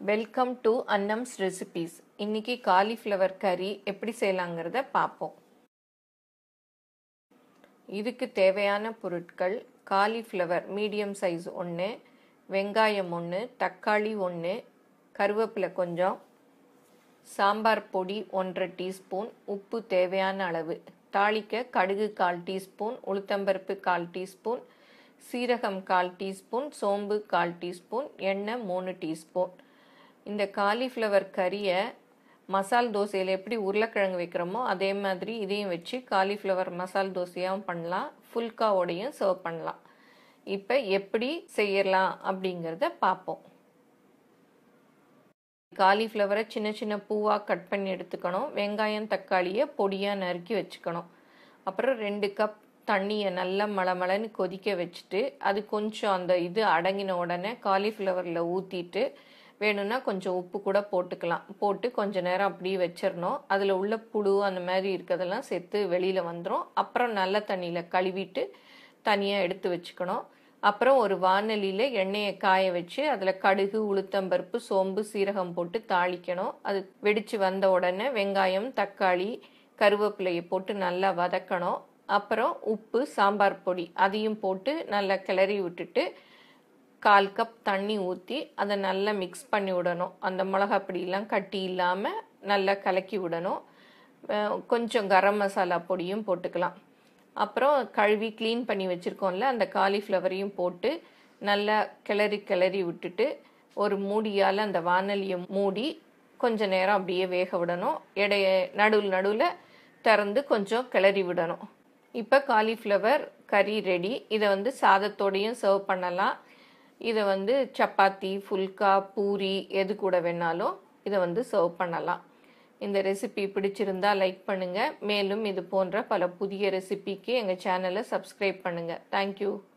Welcome to Annam's recipes. இன்னைக்கு cauliflower கறி எப்படி செய்யலாங்கிறத பார்ப்போம். இதுக்கு தேவையான பொருட்கள்: காலிஃப்ளவர் மீடியம் சைஸ் 1, வெங்காயம் 1, தக்காளி 1, கருவேப்பிலை கொஞ்சம், சாம்பார் பொடி 1/2 டீஸ்பூன், உப்பு தேவையான அளவு, தாளிக்க கடுகு 1/4 டீஸ்பூன், உளுத்தம்பருப்பு 1/4 டீஸ்பூன், சீரகம் 1/4 டீஸ்பூன், சோம்பு 1/4 டீஸ்பூன், எண்ணெய் 3 டீஸ்பூன். இந்த காலிஃப்ளவர் கறியை மசால் தோசையில் எப்படி உருளைக்கிழங்கு வைக்கிறோமோ அதே மாதிரி இதையும் வச்சு காலிஃப்ளவர் மசால் தோசையாகவும் பண்ணலாம், ஃபுல்காவோடையும் சர்வ் பண்ணலாம். இப்போ எப்படி செய்யலாம் அப்படிங்கிறத பார்ப்போம். காலிஃப்ளவரை சின்ன சின்ன பூவாக கட் பண்ணி எடுத்துக்கணும். வெங்காயம் தக்காளியை பொடியாக நறுக்கி வச்சுக்கணும். அப்புறம் 2 கப் தண்ணியை நல்லா மளமளன்னு கொதிக்க வச்சுட்டு அது கொஞ்சம் அந்த இது அடங்கின உடனே காலிஃப்ளவரில் ஊற்றிட்டு வேணும்னா கொஞ்சம் உப்பு கூட போட்டுக்கலாம். போட்டு கொஞ்ச நேரம் அப்படியே வச்சிடணும். அதில் உள்ள புழு அந்த மாதிரி இருக்கிறதெல்லாம் சேர்த்து வெளியில் வந்துடும். அப்புறம் நல்ல தண்ணியில் கழுவிட்டு தனியாக எடுத்து வச்சுக்கணும். அப்புறம் ஒரு வாணலியில் எண்ணெயை காய வச்சு அதில் கடுகு உளுத்தம்பருப்பு சோம்பு சீரகம் போட்டு தாளிக்கணும். அது வெடித்து வந்த உடனே வெங்காயம் தக்காளி கருவேப்பிலையை போட்டு நல்லா வதக்கணும். அப்புறம் உப்பு சாம்பார் பொடி அதையும் போட்டு நல்லா கிளறி விட்டுட்டு 1/4 கப் தண்ணி ஊற்றி அதை நல்லா மிக்ஸ் பண்ணி விடணும். அந்த மிளகாப்பொடியெல்லாம் கட்டி இல்லாமல் நல்லா கலக்கி விடணும். கொஞ்சம் கரம் மசாலா பொடியும் போட்டுக்கலாம். அப்புறம் கழுவி க்ளீன் பண்ணி வச்சுருக்கோம்ல அந்த காலிஃப்ளவரையும் போட்டு நல்லா கிளறி விட்டுட்டு ஒரு மூடியால் அந்த வாணலியை மூடி கொஞ்ச நேரம் அப்படியே வேக விடணும். நடுவில் திறந்து கொஞ்சம் கிளறி விடணும். இப்போ காலிஃப்ளவர் கறி ரெடி. இதை சாதத்தோடையும் சர்வ் பண்ணலாம். இதை சப்பாத்தி ஃபுல்கா பூரி எது கூட வேணாலும் இதை சர்வ் பண்ணலாம். இந்த ரெசிபி பிடிச்சிருந்தா லைக் பண்ணுங்கள். மேலும் இது போன்ற பல புதிய ரெசிபிக்கு எங்கள் சேனலை சப்ஸ்கிரைப் பண்ணுங்கள். தேங்க்யூ.